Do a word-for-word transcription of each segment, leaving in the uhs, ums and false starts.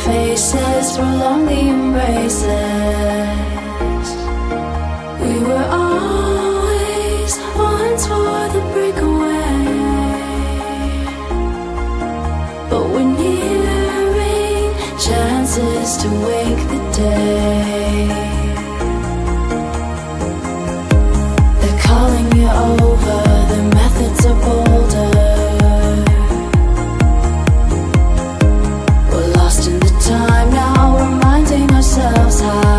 faces through lonely embraces. We were always one toward the breakaway, but we're nearing chances to wake the day. They're calling you over, the methods are bolder. We're lost in the time now, reminding ourselves how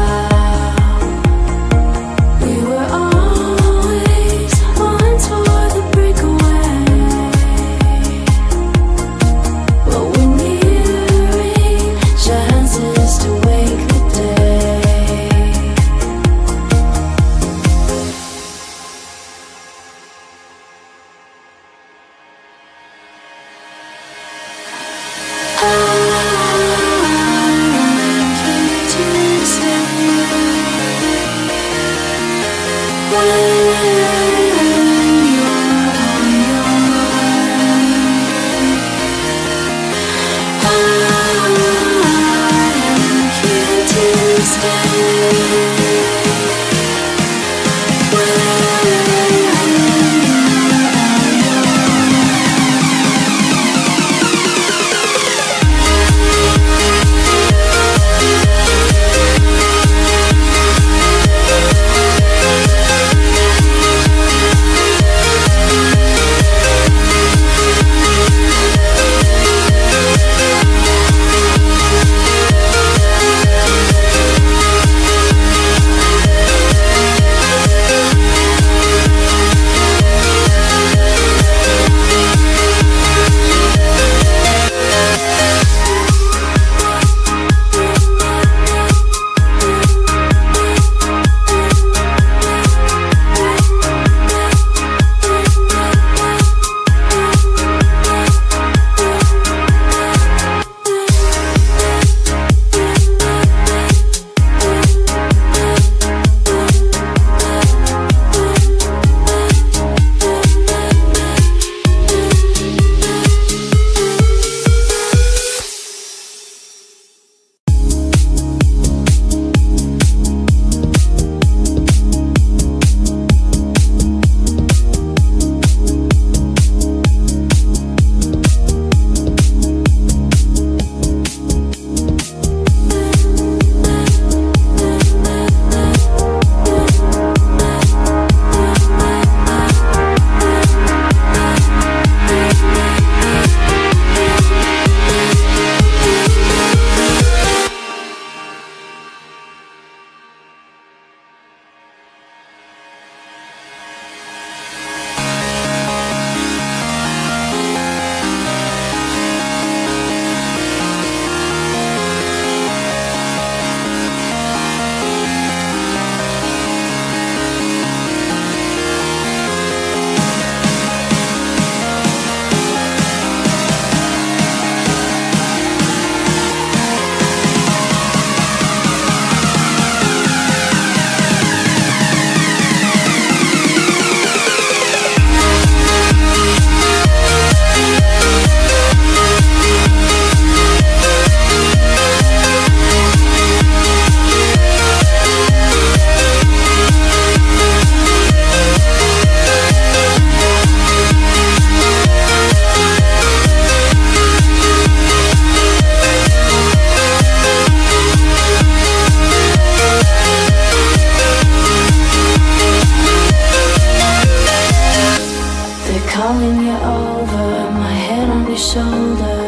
calling you over, my head on your shoulder.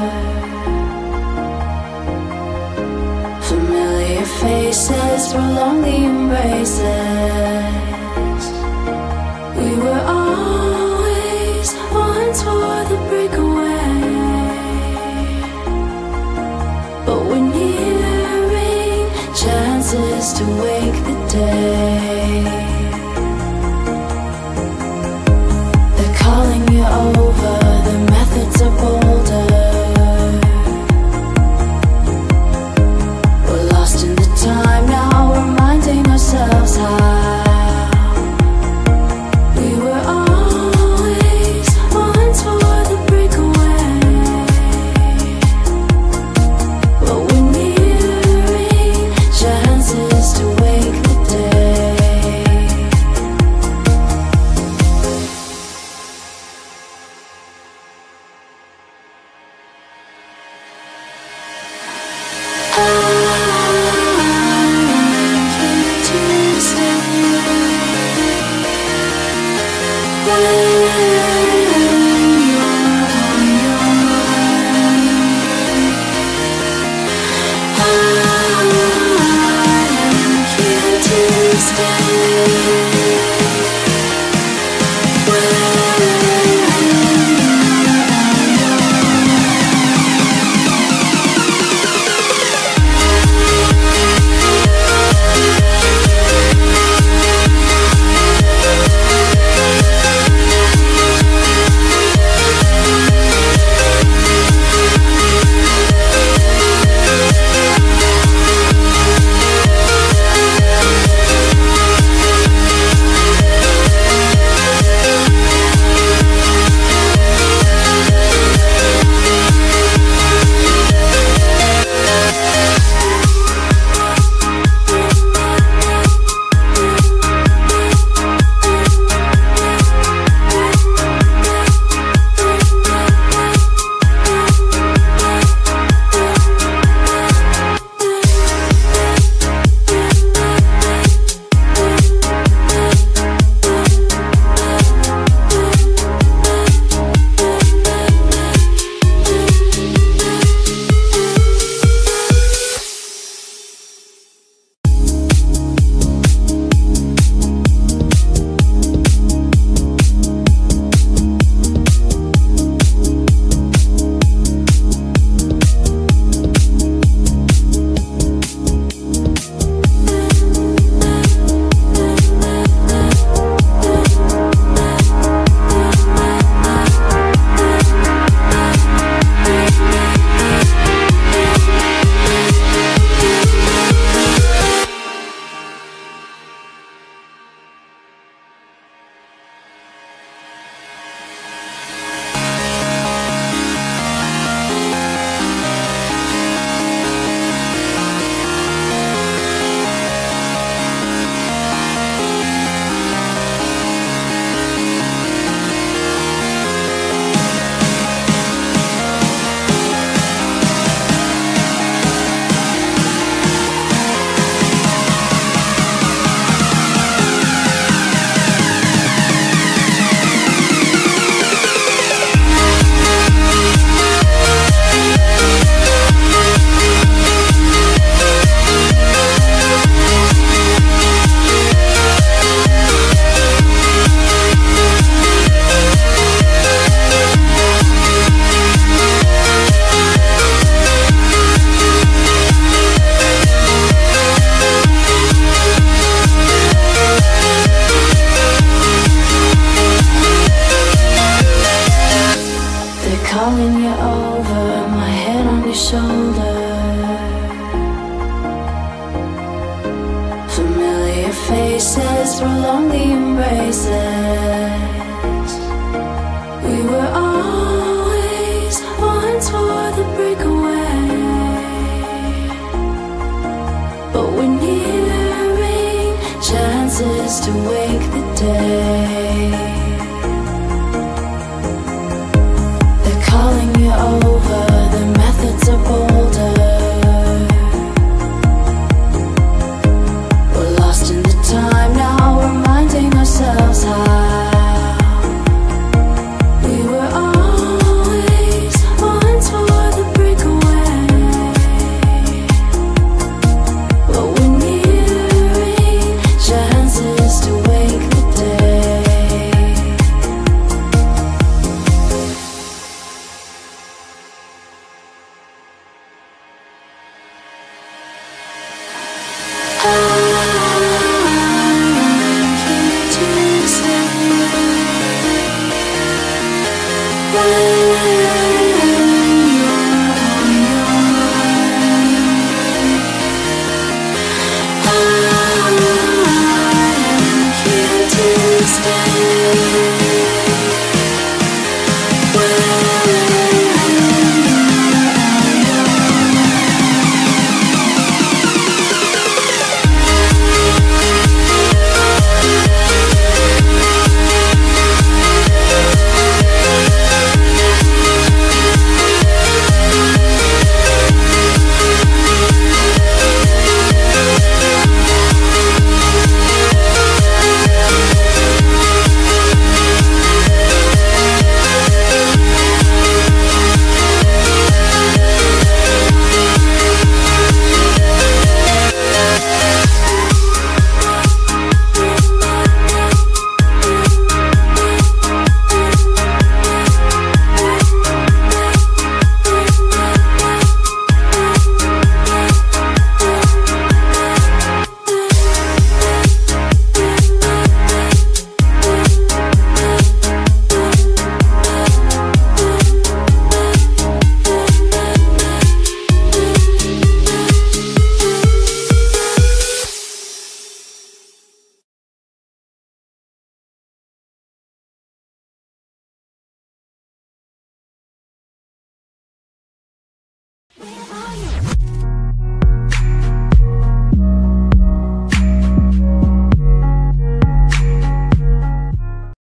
Familiar faces through lonely embraces. We were always one toward the breakaway, but we're nearing chances to wake the day. Calling you over, the methods are bolder. We're lost in the time now, reminding ourselves how we were always one toward the breakaway, but we faces prolong the embraces. We were always once for the breakaway, but we're nearing chances to wake the day. They're calling you over, the methods are bolder. Time now, reminding ourselves how we were always once for the breakaway, but we're nearing chances to wake the day.